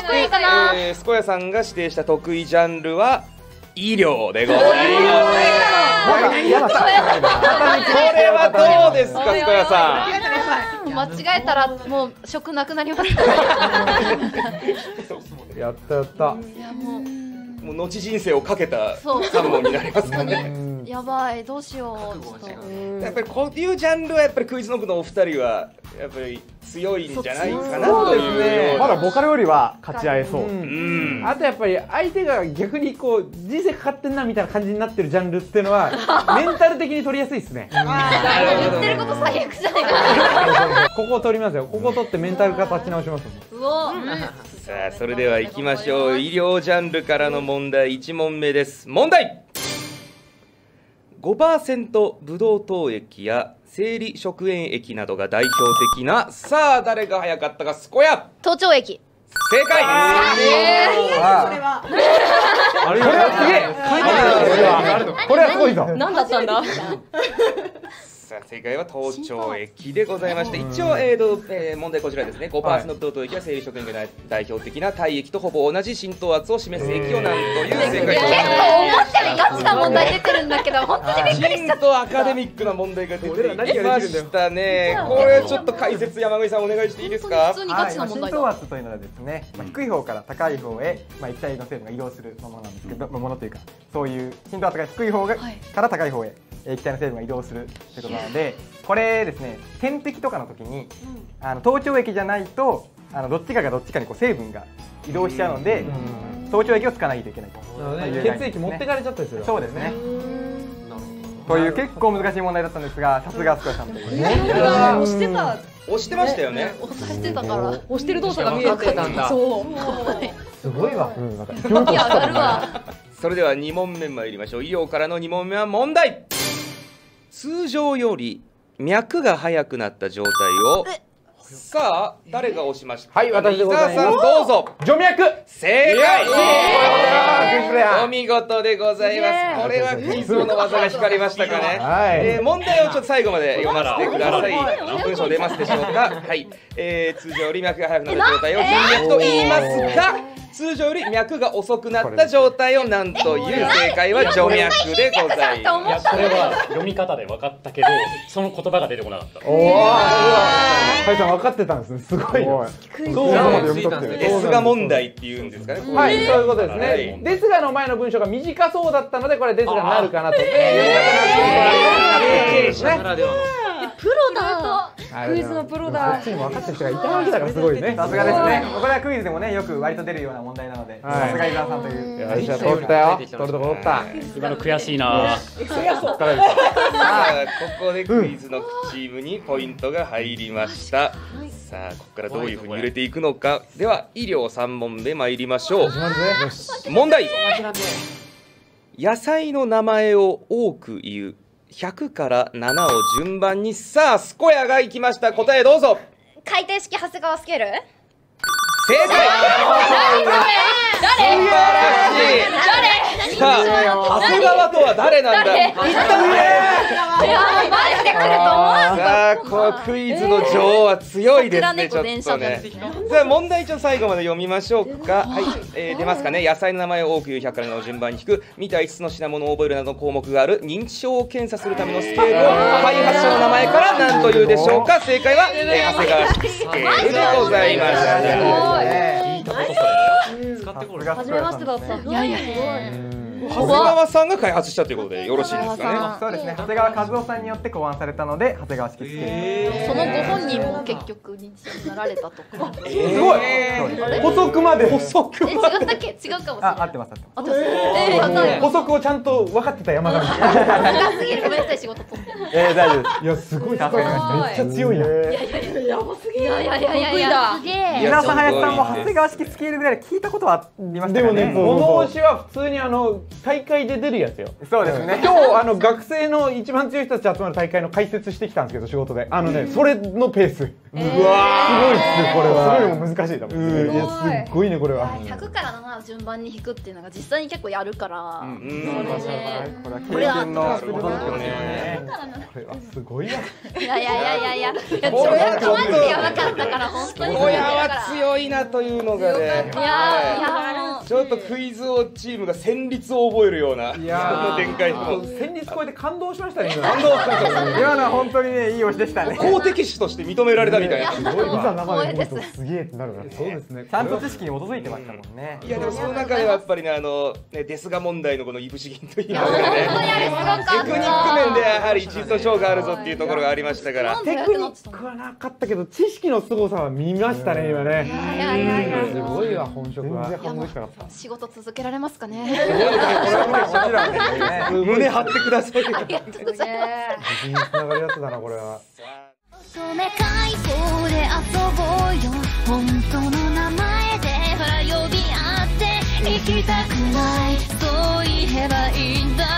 こいいかな。 スコヤさんが指定した得意ジャンルは医療でございます。これはどうですか、スコヤさん。 間違えたらもう職なくなります。 やったやった。 いやもう後人生をかけた3問になりますかね。 やばい、どうしよう。ちょっとやっぱりこういうジャンルはやっぱりクイズノブのお二人はやっぱり強いんじゃないかなという。 まだボカロよりは勝ち合えそう。 あとやっぱり相手が逆にこう人生かかってんなみたいな感じになってるジャンルっていうのはメンタル的に取りやすいですね。 言ってること最悪じゃないか。 ここを取りますよ。ここを取ってメンタルが立ち直します。 うお。 さあそれでは行きましょう。医療ジャンルからの問題1問目です。問題。5% ブドウ糖液や生理食塩液などが代表的な、さあ誰が早かったか。スコヤ。 頭頂液。 正解。 これはすごいぞ。 何だったんだ。 さあ正解は頭頂液でございまして、一応問題こちらですね。5% ブドウ糖液や生理食塩液が代表的な体液とほぼ同じ浸透圧を示す液をなんという正解。 結構思ったよりガチな問題出てるんだけど、本当にびっくりしちゃった。とアカデミックな問題が出てきましたね。これちょっと解説山口さんお願いしていいですか。 普通にガチな問題だ。 浸透圧というのはですね、低い方から高い方へ液体の成分が移動するものなんですけど、ものというかそういう浸透圧が低い方から高い方へ液体の成分が移動するということなので、これですね、点滴とかの時に頭頂液じゃないとどっちかがどっちかにこう成分が移動しちゃうので、頭頂液をつかないといけないと。 血液持ってかれちゃったりする。 そうですね。という結構難しい問題だったんですが、さすがスコヤさんという。 押してた。 押してましたよね。 押してたから。 押してる動作が見えてたんだ。 そう。 すごいわ。 息上がるわ。 それでは2問目参りましょう。医療からの2問目は問題。通常より脈が速くなった状態を、さあ誰が押しましたか。 はい、私でございます。 伊沢さんどうぞ。 徐脈。 正解。お見事でございます。これはクイズ王の技が光りましたかね。問題をちょっと最後まで読ませてください。文章出ますでしょうか。はい、通常より脈が速くなった状態を頻脈と言いますが、通常より脈が遅くなった状態を何という。正解は徐脈でございます。 これは読み方で分かったけど、その言葉が出てこなかった。 おお。はい、さん分かってたんですね。すごい。 そうなんです。ですが問題っていうんですかね。 はい、そういうことですね。ですがの前の文章が短そうだったので、これですがになるかなと。 プロだ。 クイズのプロだ。 こっちにも分かってる人がいたわけだからすごいね。 さすがですね。これはクイズでもねよく割と出るような問題なので、さすが伊沢さんという。 よし、取ったよ。取るとこ取った。 今の悔しいな。 さあここでクイズのチームにポイントが入りました。さあここからどういうふうに揺れていくのか。では医療3問目参りましょう。問題。野菜の名前を多く言う。100から7を順番に。さあスコヤがいきました。答えどうぞ。 回転式長谷川スケール。 正解。さあ長谷川とは誰なんだ。言ったさあこのクイズの女王は強いですね。ちょっとね。さあ問題一応最後まで読みましょうか。はい、出ますかね。野菜の名前を多く言う100から7を順番に引く。見た5つの品物を覚えるなどの項目がある認知症を検査するためのスケールを開発者の名前から何というでしょうか。正解は長谷川式スケールでございました。 聞いたことそれ。使ってこれ。 初めましてだった。いやいや。 長谷川さんが開発したということでよろしいですかね。 そうですね。長谷川和夫さんによって考案されたので長谷川式スケール。 そのご本人も結局認知症になられたとか。 すごい。補足まで。補足。 違ったっけ。違うかもしれない。 合ってます。 合ってます。 補足をちゃんと分かってた山上。 長すぎる。ごめんなさい、仕事取って。 大丈夫。いやすごい。めっちゃ強いな。 やばすぎる。 いやすげえ。 伊沢さん林さんも長谷川式スケールぐらい聞いたことはありましたかね。 でもね、この推しは普通に大会で出るやつよ。 そうですね。 今日学生の一番強い人たち集まる大会の解説してきたんですけど、仕事でそれのペース。うわー、すごいっすねこれは。 それよりも難しいだもんね。 いやすっごいねこれは。 100から7順番に引くっていうのが実際に結構やるから、 これは経験のことですよね。 これはすごいな。 いや助役マジでやばかったから本当に。 親は強いなというのがね。 いやちょっとクイズ王チームが戦慄を覚えるようなその展開の戦慄超えて感動しましたね。 感動した。 今のは本当にねいい推しでしたね。 公的手として認められたみたいな。 いざ生で見るとすげえってなるから。 そうですね。 ちゃんと知識に基づいてましたもんね。 いやでもその中ではやっぱりねデスガ問題のこのいぶし銀というのがね、テクニック面でやはり一等賞があるぞっていうところがありましたから。 テクニックはなかったけど知識の凄さは見ましたね今ね。すごいわ本職は。 仕事続けられますかね。 胸張ってください。 ありがとうございます。 自信につながるやつだなこれは。 乙女解放で遊ぼうよ。本当の名前でほら呼び合って行きたくない。そう言えばいいんだ。